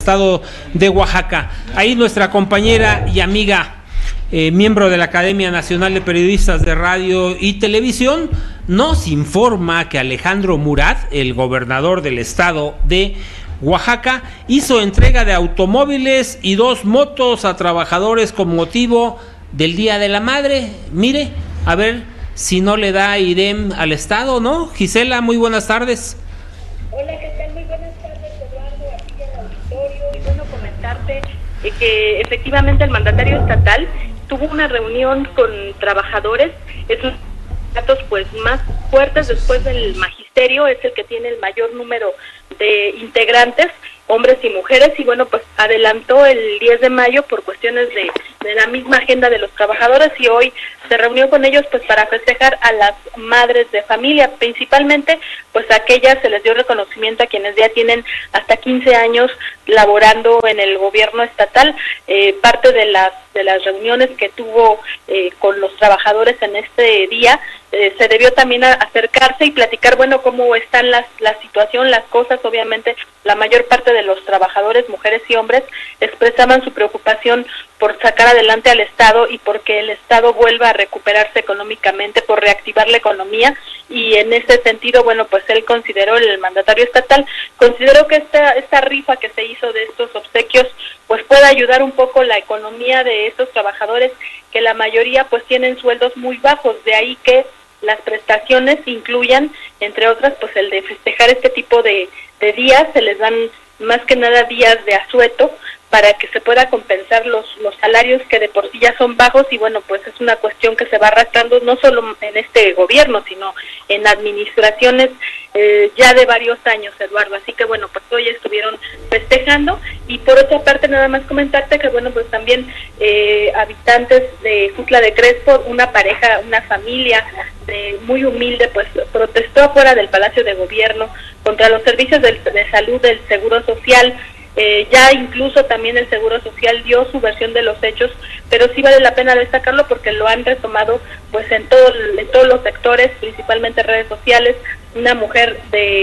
Estado de Oaxaca. Ahí nuestra compañera y amiga, miembro de la Academia Nacional de Periodistas de Radio y Televisión, nos informa que Alejandro Murat, el gobernador del estado de Oaxaca, hizo entrega de automóviles y 2 motos a trabajadores con motivo del Día de la Madre. Mire, a ver si no le da IDEM al estado, ¿no? Gisela, muy buenas tardes. Hola, ¿qué tal? Muy buenas tardes, Eduardo, aquí en el auditorio. Y bueno, comentarte que efectivamente el mandatario estatal tuvo una reunión con trabajadores. Esos datos pues más fuertes después del magisterio, es el que tiene el mayor número de integrantes, hombres y mujeres, y bueno, pues adelantó el 10 de mayo por cuestiones de la misma agenda de los trabajadores, y hoy se reunió con ellos pues para festejar a las madres de familia, principalmente pues a aquellas se les dio reconocimiento a quienes ya tienen hasta 15 años laborando en el gobierno estatal. Parte de las reuniones que tuvo con los trabajadores en este día, se debió también a acercarse y platicar, bueno, cómo están la situación, las cosas. Obviamente la mayor parte de los trabajadores, mujeres y hombres, expresaban su preocupación por sacar adelante al Estado y porque el Estado vuelva a recuperarse económicamente, por reactivar la economía, y en ese sentido, bueno, pues él consideró, el mandatario estatal, consideró que esta rifa que se hizo de estos obsequios, pues puede ayudar un poco la economía de estos trabajadores, que la mayoría pues tienen sueldos muy bajos, de ahí que las prestaciones incluyan, entre otras, pues el de festejar este tipo de días. Se les dan más que nada días de asueto para que se pueda compensar los salarios que de por sí ya son bajos, y bueno, pues es una cuestión que se va arrastrando no solo en este gobierno, sino en administraciones ya de varios años, Eduardo. Así que bueno, pues hoy estuvieron festejando. Y por otra parte, nada más comentarte que bueno, pues también habitantes de Jutla de Crespo, una pareja, una familia muy humilde, pues protestó afuera del Palacio de Gobierno contra los servicios de salud del Seguro Social. Ya incluso también el Seguro Social dio su versión de los hechos, pero sí vale la pena destacarlo porque lo han retomado pues en todos los sectores, principalmente redes sociales. Una mujer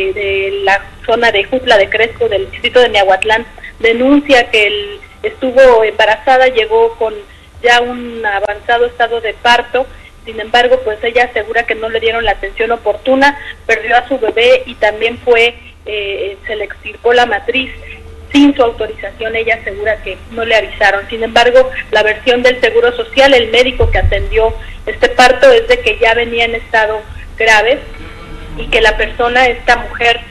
de la zona de Jutla de Crespo, del distrito de Miahuatlán, denuncia que estuvo embarazada, llegó con ya un avanzado estado de parto. Sin embargo, pues ella asegura que no le dieron la atención oportuna, perdió a su bebé y también se le extirpó la matriz sin su autorización. Ella asegura que no le avisaron. Sin embargo, la versión del Seguro Social, el médico que atendió este parto, es de que ya venía en estado grave y que la persona, esta mujer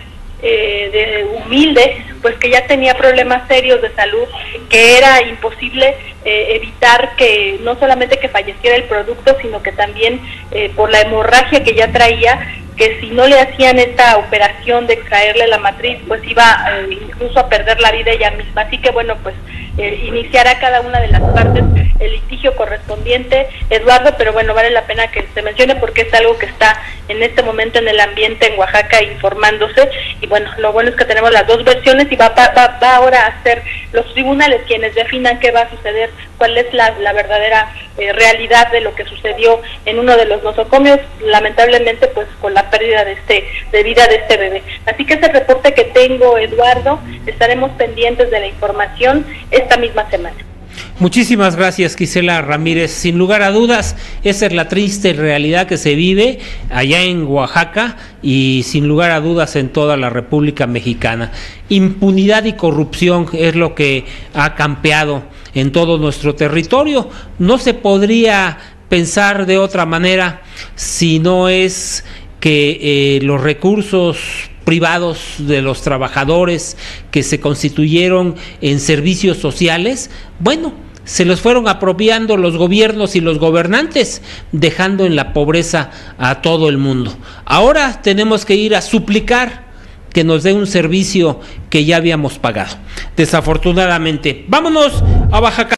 humilde, pues que ya tenía problemas serios de salud, que era imposible evitar que no solamente que falleciera el producto, sino que también por la hemorragia que ya traía, que si no le hacían esta operación de extraerle la matriz, pues iba incluso a perder la vida ella misma. Así que bueno, pues iniciará cada una de las partes el litigio correspondiente, Eduardo, pero bueno, vale la pena que se mencione porque es algo que está en este momento en el ambiente en Oaxaca informándose. Y bueno, lo bueno es que tenemos las dos versiones y va ahora a ser los tribunales quienes definan qué va a suceder, cuál es la verdadera realidad de lo que sucedió en uno de los nosocomios, lamentablemente pues con la pérdida de vida de este bebé. Así que ese reporte que tengo, Eduardo, estaremos pendientes de la información esta misma semana. Muchísimas gracias, Gisela Ramírez. Sin lugar a dudas, esa es la triste realidad que se vive allá en Oaxaca y sin lugar a dudas en toda la República Mexicana. Impunidad y corrupción es lo que ha campeado en todo nuestro territorio. No se podría pensar de otra manera si no es que los recursos privados de los trabajadores que se constituyeron en servicios sociales, bueno, se los fueron apropiando los gobiernos y los gobernantes, dejando en la pobreza a todo el mundo. Ahora tenemos que ir a suplicar que nos dé un servicio que ya habíamos pagado. Desafortunadamente, vámonos a Baja California.